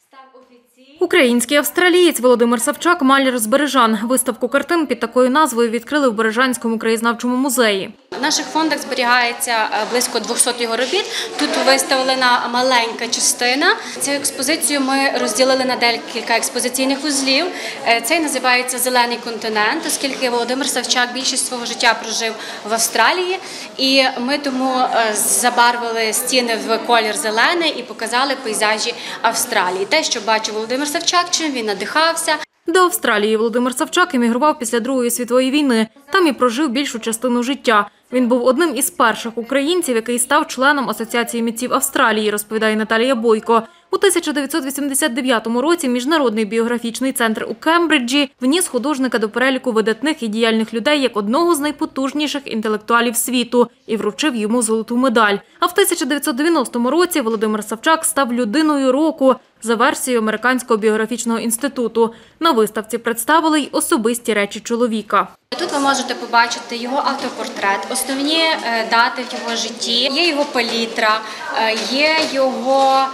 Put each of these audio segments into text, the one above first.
Український австралієць Володимир Савчак – маляр з Бережан. Виставку картин під такою назвою відкрили в Бережанському краєзнавчому музеї. В наших фондах зберігається близько 200 його робіт. Тут виставлена маленька частина. Цю експозицію ми розділили на декілька експозиційних вузлів. Цей називається «Зелений континент», оскільки Володимир Савчак більшість свого життя прожив в Австралії. І ми тому забарвили стіни в колір зелений і показали пейзажі Австралії. Те, що бачив Володимир Савчак, чим він надихався. До Австралії Володимир Савчак емігрував після Другої світової війни. Там і прожив більшу частину життя. Він був одним із перших українців, який став членом Асоціації митців Австралії, розповідає Наталія Бойко. У 1989 році Міжнародний біографічний центр у Кембриджі вніс художника до переліку видатних і діяльних людей як одного з найпотужніших інтелектуалів світу і вручив йому золоту медаль. А в 1990 році Володимир Савчак став людиною року за версією Американського біографічного інституту. На виставці представили й особисті речі чоловіка. Тут ви можете побачити його автопортрет, основні дати в його житті, є його палітра, є його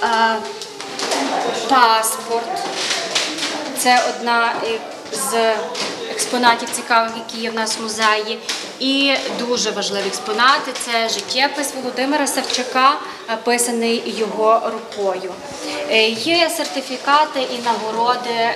паспорт. Це одна з експонатів цікавих, які є в нас в музеї. І дуже важливі експонати – це життєпис Володимира Савчака, писаний його рукою. Є сертифікати і нагороди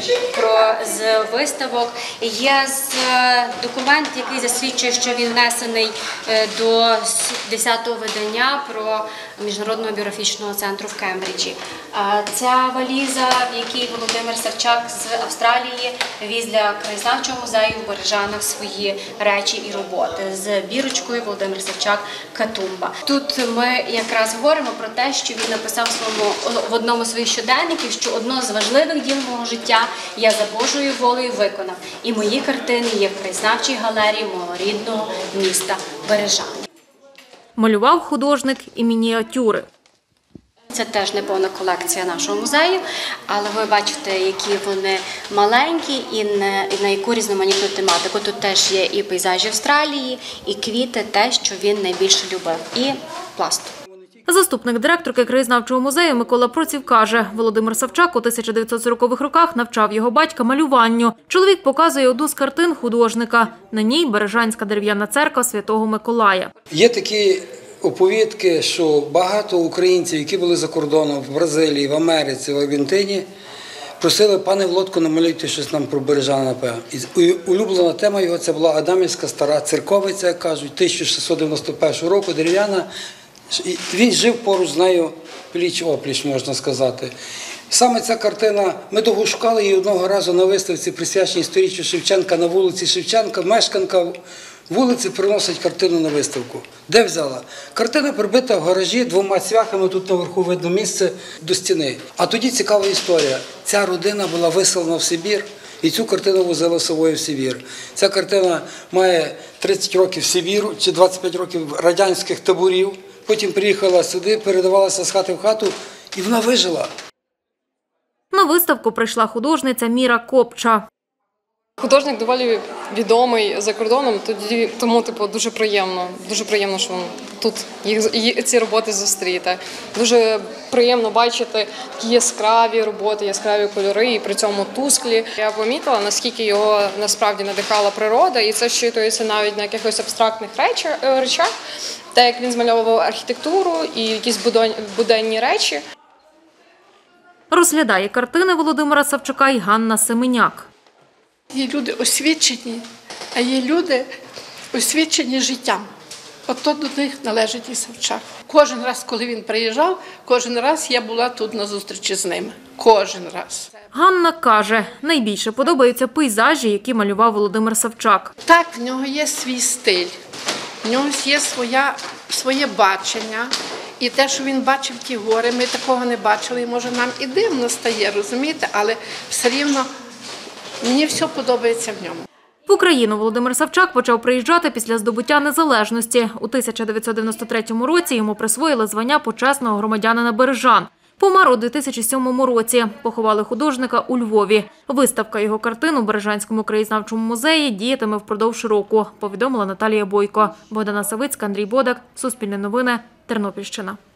з виставок, є документ, який засвідчує, що він внесений до 10-го видання про Міжнародного біографічного центру в Кембриджі. Ця валіза, в якій Володимир Савчак з Австралії віз для краєзнавчого музею в Бережанах свої речі і роботи з бірочкою Володимир Савчак «Катумба». Тут ми якраз говоримо про те, що він написав в одному з своїх щоденників, що одно з важливих діл мого життя я за Божою волею виконав. І мої картини є в краєзнавчій галерії мого рідного міста Бережани. Малював художник і мініатюри. Це теж не повна колекція нашого музею, але ви бачите, які вони маленькі і на яку різноманітну тематику. Тут теж є і пейзажі Австралії, і квіти, те, що він найбільше любив, і пласт. Заступник директорки краєзнавчого музею Микола Проців каже, Володимир Савчак у 1940-х роках навчав його батька малюванню. Чоловік показує одну з картин художника. На ній Бережанська дерев'яна церква Святого Миколая. Є такі оповідки, що багато українців, які були за кордоном, в Бразилії, в Америці, в Аргентині, просили: пане Володко, намалюйте щось нам про Бережани, напевно. І улюблена тема його – це була Адамівська стара церковиця, як кажуть, 1691 року, дерев'яна. Він жив поруч з нею пліч-опліч, можна сказати. Саме ця картина, ми довго шукали її одного разу на виставці, присвяченій 100-річчю Шевченка на вулиці Шевченка. Мешканка вулиці приносить картину на виставку. Де взяла? Картина прибита в гаражі 2 цвяхами, тут наверху видно місце до стіни. А тоді цікава історія. Ця родина була виселена в Сибір, і цю картину возила з собою в Сибір. Ця картина має 30 років Сибіру, чи 25 років радянських таборів. Потім приїхала сюди, передавалася з хати в хату, і вона вижила. На виставку прийшла художниця Міра Копча. Художник доволі відомий за кордоном, тому дуже приємно, що тут ці роботи зустріти. Дуже приємно бачити такі яскраві роботи, яскраві кольори і при цьому тусклі. Я помітила, наскільки його насправді надихала природа, і це щитується навіть на якихось абстрактних речах, те, як він змальовував архітектуру і якісь буденні речі. Розглядає картини Володимира Савчака і Ганна Семеняк. Є люди освічені, а є люди освічені життям. Ото до них належить і Савчак. Кожен раз, коли він приїжджав, кожен раз я була тут на зустрічі з ним. Кожен раз. Ганна каже, найбільше подобаються пейзажі, які малював Володимир Савчак. Так, в нього є свій стиль, в нього є своє бачення. І те, що він бачив ті гори, ми такого не бачили, і може нам і дивно стає, розумієте, але все рівно мені все подобається в ньому. В Україну Володимир Савчак почав приїжджати після здобуття незалежності. У 1993 році йому присвоїли звання почесного громадянина Бережан. Помер у 2007 році. Поховали художника у Львові. Виставка його картин у Бережанському краєзнавчому музеї діятиме впродовж року, повідомила Наталія Бойко. Богдана Савицька, Андрій Бодак, Суспільне новини, Тернопільщина.